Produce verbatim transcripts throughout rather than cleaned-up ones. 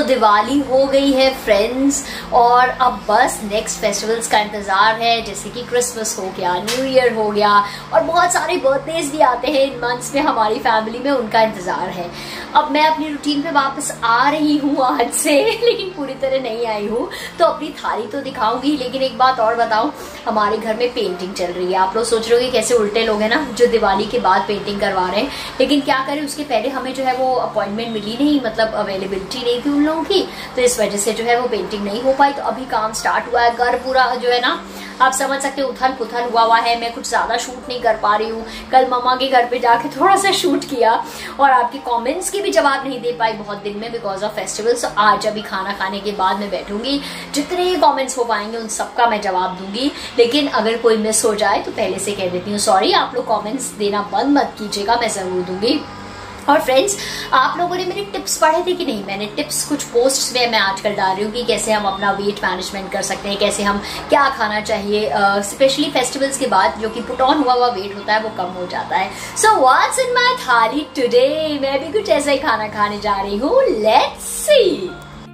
दिवाली हो गई है फ्रेंड्स, और अब बस नेक्स्ट फेस्टिवल्स का इंतजार है, जैसे कि क्रिसमस हो गया, न्यू ईयर हो गया, और बहुत सारे बर्थडेज भी आते हैं इन मंथ्स में हमारी फैमिली में, उनका इंतजार है। अब मैं अपनी रूटीन पे वापस आ रही हूँ आज से, लेकिन पूरी तरह नहीं आई हूँ, तो अपनी थाली तो दिखाऊंगी। लेकिन एक बात और बताऊं, हमारे घर में पेंटिंग चल रही है। आप लोग सोच रहे हो कैसे उल्टे लोग हैं ना जो दिवाली के बाद पेंटिंग करवा रहे हैं, लेकिन क्या करें, उसके पहले हमें जो है वो अपॉइंटमेंट मिली नहीं, मतलब अवेलेबिलिटी नहीं थी उन लोगों की, तो इस वजह से जो है वो पेंटिंग नहीं हो पाई। तो अभी काम स्टार्ट हुआ है, घर पूरा जो है ना आप समझ सकते हो उथल पुथल हुआ हुआ है। मैं कुछ ज्यादा शूट नहीं कर पा रही हूँ। कल मम्मा के घर पे जाके थोड़ा सा शूट किया, और आपके कमेंट्स के भी जवाब नहीं दे पाई बहुत दिन में बिकॉज ऑफ फेस्टिवल। सो आज अभी खाना खाने के बाद मैं बैठूंगी, जितने कमेंट्स हो पाएंगे उन सबका मैं जवाब दूंगी। लेकिन अगर कोई मिस हो जाए तो पहले से कह देती हूँ सॉरी, आप लोग कमेंट्स देना बंद मत कीजिएगा, मैं जरूर दूंगी। और फ्रेंड्स, आप लोगों ने मेरे टिप्स पढ़े थे कि नहीं? मैंने टिप्स कुछ पोस्ट्स में मैं आजकल डाल रही हूँ कि कैसे हम अपना वेट मैनेजमेंट कर सकते हैं, कैसे हम क्या खाना चाहिए, स्पेशली फेस्टिवल्स के बाद जो कि पुट ऑन हुआ हुआ वेट होता है वो कम हो जाता है। So what's in my thali today? मैं भी कुछ ऐसा ही खाना खाने जा रही हूँ, लेट्स सी।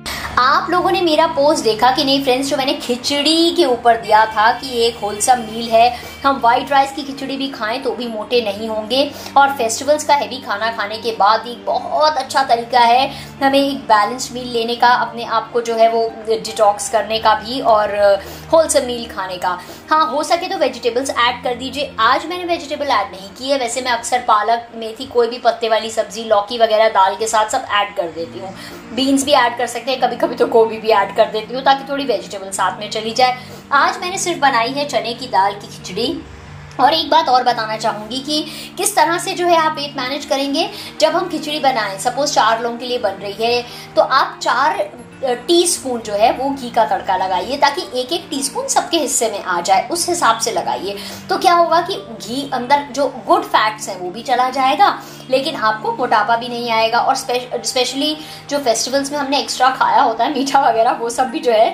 आप लोगों ने मेरा पोस्ट देखा कि नहीं फ्रेंड्स, जो मैंने खिचड़ी के ऊपर दिया था कि एक होलसम मील है, हम व्हाइट राइस की खिचड़ी भी खाएं तो भी मोटे नहीं होंगे, और फेस्टिवल्स का हैवी खाना खाने के बाद एक बहुत अच्छा तरीका है हमें एक बैलेंस्ड मील लेने का, अपने आप को जो है वो डिटॉक्स करने का भी, और होलसम मील खाने का। हाँ, हो सके तो वेजिटेबल्स ऐड कर दीजिए। आज मैंने वेजिटेबल ऐड नहीं की है, वैसे मैं अक्सर पालक, मेथी, कोई भी पत्ते वाली सब्जी, लौकी वगैरह दाल के साथ सब ऐड कर देती हूँ। बीन्स भी ऐड कर सकते हैं, कभी कभी तो गोभी भी ऐड कर देती हूँ ताकि थोड़ी वेजिटेबल साथ में चली जाए। आज मैंने सिर्फ बनाई है चने की दाल की खिचड़ी। और एक बात और बताना चाहूंगी कि किस तरह से जो है आप वेट मैनेज करेंगे। जब हम खिचड़ी बनाएं, सपोज चार लोगों के लिए बन रही है, तो आप चार टीस्पून जो है वो घी का तड़का लगाइए ताकि एक एक टीस्पून सबके हिस्से में आ जाए, उस हिसाब से लगाइए। तो क्या होगा कि घी अंदर जो गुड फैट्स हैं वो भी चला जाएगा, लेकिन आपको मोटापा भी नहीं आएगा। और स्पेशली जो फेस्टिवल्स में हमने एक्स्ट्रा खाया होता है मीठा वगैरह, वो सब भी जो है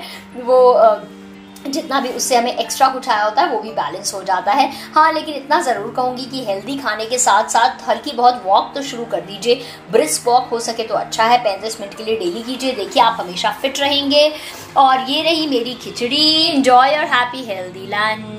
वो जितना भी उससे हमें एक्स्ट्रा कुछ आया होता है वो भी बैलेंस हो जाता है। हाँ, लेकिन इतना जरूर कहूंगी कि हेल्दी खाने के साथ साथ हल्की बहुत वॉक तो शुरू कर दीजिए। ब्रिस्क वॉक हो सके तो अच्छा है, पैंतीस मिनट के लिए डेली कीजिए, देखिए आप हमेशा फिट रहेंगे। और ये रही मेरी khichdi. Enjoy your happy healthy lunch.